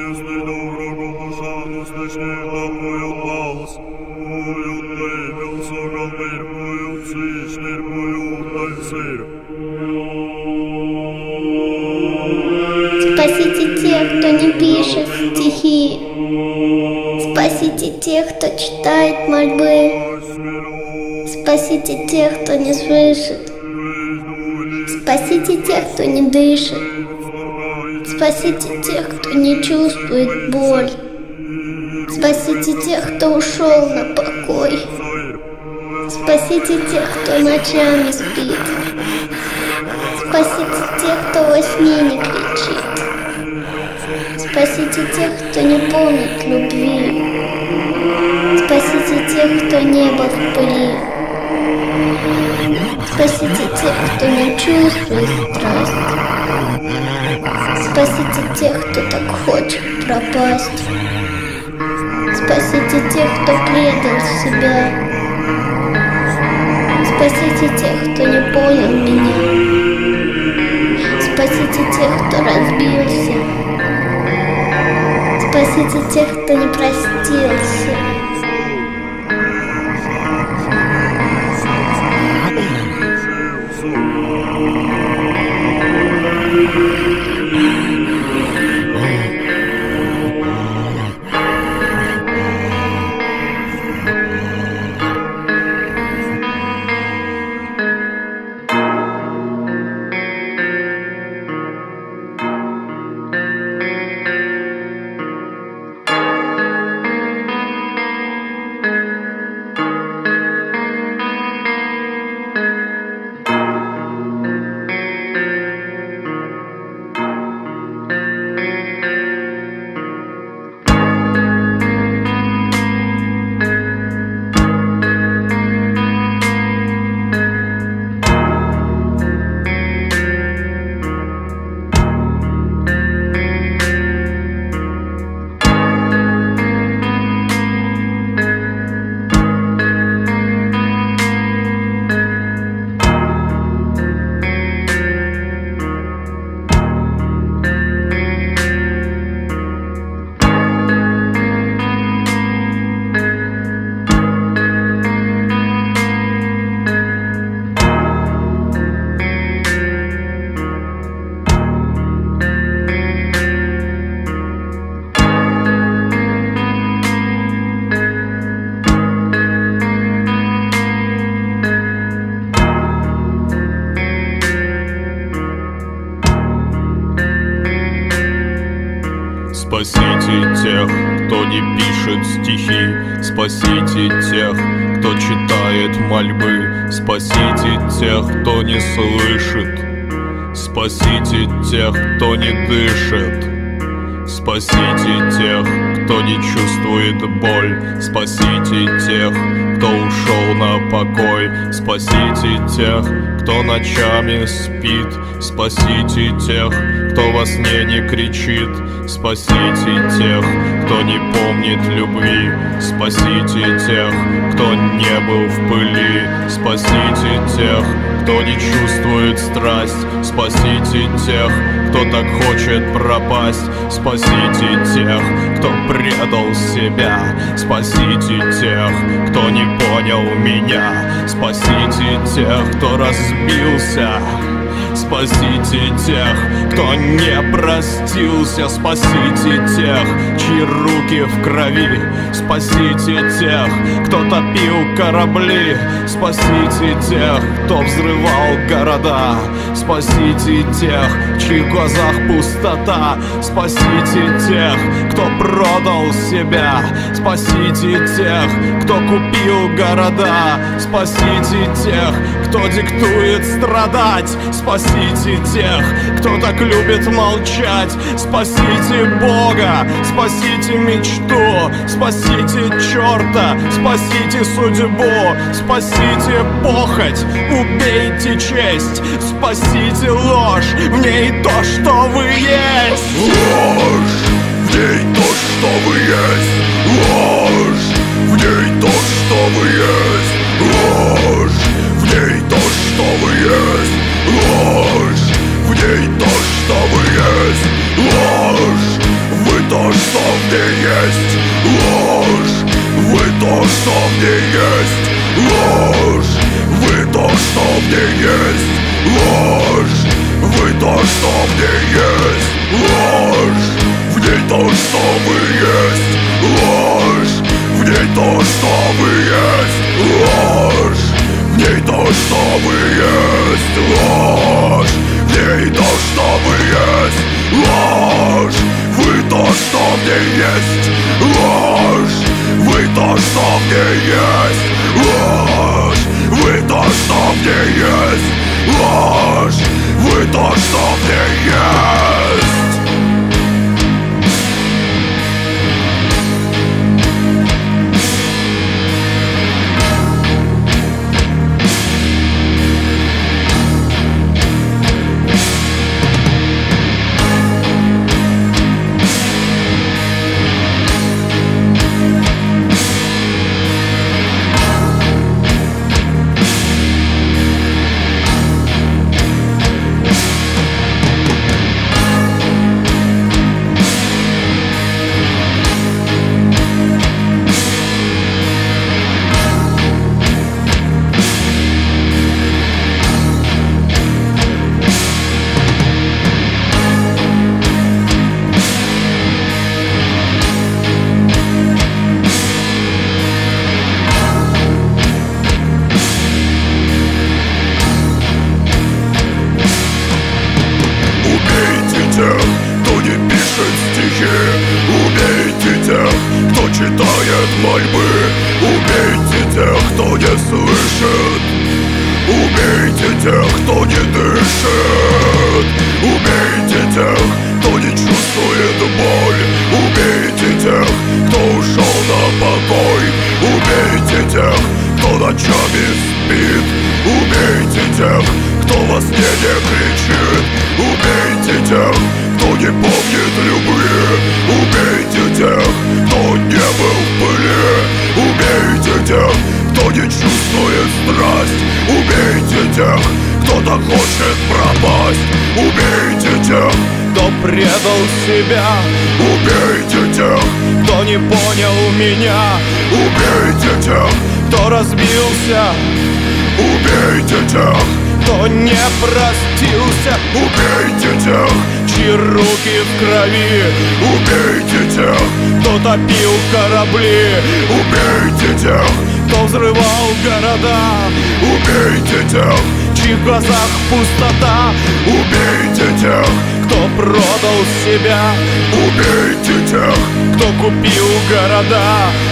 Если доброго пошану слышнее тобою глаз, будет лепел сорал мир, будет свищнер, будет тальсир. Спасите тех, кто не пишет стихи. Спасите тех, кто читает мольбы. Спасите тех, кто не слышит. Спасите тех, кто не дышит. Спасите тех, кто не чувствует боль. Спасите тех, кто ушел на покой. Спасите тех, кто ночами спит. Спасите тех, кто во сне не кричит. Спасите тех, кто не помнит любви. Спасите тех, кто не был в пыли. Спасите тех, кто не чувствует страсть. Спасите тех, кто так хочет пропасть. Спасите тех, кто предал себя. Спасите тех, кто не понял меня. Спасите тех, кто разбился. Спасите тех, кто не простился. Спасите тех, кто не пишет стихи. Спасите тех, кто читает мольбы. Спасите тех, кто не слышит. Спасите тех, кто не дышит. Спасите тех, кто не чувствует боль. Спасите тех, кто ушел на покой. Спасите тех, кто ночами спит. Спасите тех, кто во сне не кричит. Спасите тех, кто не помнит любви. Спасите тех, кто не был в пыли. Спасите тех, кто не чувствует страсть. Спасите тех, кто так хочет пропасть. Спасите тех, кто предал себя. Спасите тех, кто не понял меня. Спасите тех, кто разбился. Спасите тех, кто не простился. Спасите тех, чьи руки в крови. Спасите тех, кто топил корабли. Спасите тех, кто взрывал города. Спасите тех, в чьих глазах пустота. Спасите тех, кто продал себя. Спасите тех, кто купил города. Спасите тех, кто диктует страдать. Спасите тех, кто так любит молчать. Спасите Бога, спасите мечту. Спасите черта, спасите судьбу. Спасите похоть, убейте честь. Спасите ложь, в ней то, что вы есть. Ложь, в ней то, что вы есть. Ложь, в ней то, что вы есть. Ложь, в ней то, что вы есть. Ложь, в ней то, что вы есть. Ложь, вы то, в ней есть ложь. Вы то, что в ней есть ложь. Вы то, что в ней есть ложь. Вы то, что в ней есть ложь. В ней то, что вы есть ложь. В ней то, что вы есть ложь. В ней то, что вы есть ложь. В ней то, что вы есть ложь. Вы то, что в ней есть ложь. Вы то, что в ней есть ложь. Вы то, что в ней есть ложь. Вы то, что в ней есть. Убейте тех, кто читает мольбы. Убейте тех, кто не слышит. Убейте тех, кто не дышит. Убейте тех, кто не чувствует боль. Убейте тех, кто ушел на покой. Убейте тех, кто ночами спит. Убейте тех, кто во сне не кричит. Убейте тех, кто не помнит любви. Убейте тех, кто не был в пыли. Убейте тех, кто не чувствует страсть. Убейте тех, кто так хочет пропасть. Убейте тех, кто предал себя. Убейте тех, кто не понял меня. Убейте тех, кто разбился. Убейте тех, кто не простился. Убейте тех, чьи руки в крови. Убейте тех, кто топил корабли. Убейте тех, кто взрывал города. Убейте тех, в чьих глазах пустота. Убейте тех, кто продал себя. Убейте тех, кто купил города.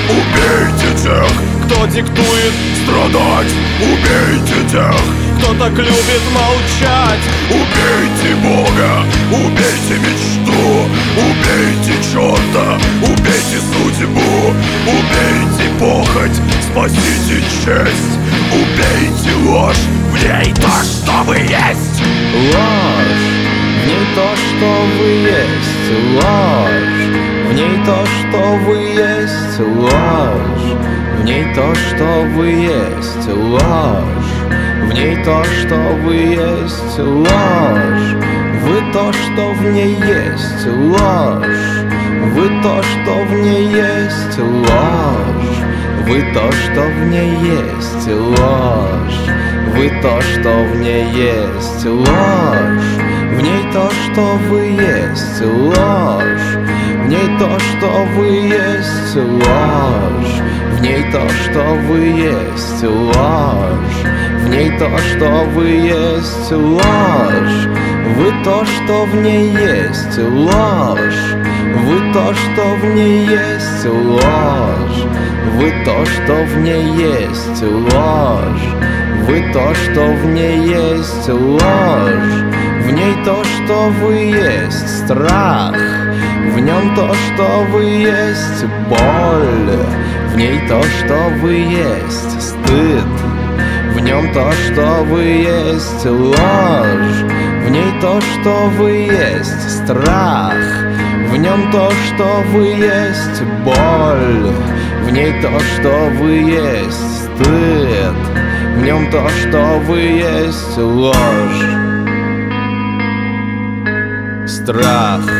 Убейте тех, кто диктует страдать. Убейте тех, кто так любит молчать. Убейте Бога, убейте мечту. Убейте черта, убейте судьбу. Убейте похоть, спасите честь. Убейте ложь, в ней то, что вы есть. Ложь, в ней то, что вы есть. Ложь, в ней то, что вы есть. Ложь, в ней то, что вы есть. Ложь, в ней то, что вы есть. Ложь, вы то, что в ней есть. Ложь, вы то, что в ней есть. Ложь, вы то, что в ней есть. Ложь, вы то, что в ней есть. Ложь, в ней то, что вы есть. Ложь, в ней то, что вы есть. Ложь, в ней то, что вы есть. Ложь, в ней то, что вы есть. Ложь, вы то, что в ней есть. Ложь, вы то, что в ней есть. Ложь, вы то, что в ней есть. Ложь, вы то, что в ней есть. Ложь, в ней то, что вы есть. Страх, в нем то, что вы есть. Боль, в ней то, что вы есть. Стыд, в нем то, что вы есть. Ложь, в ней то, что вы есть. Страх, в нем то, что вы есть. Боль, в ней то, что вы есть. Стыд, в нем то, что вы есть. Ложь, страх,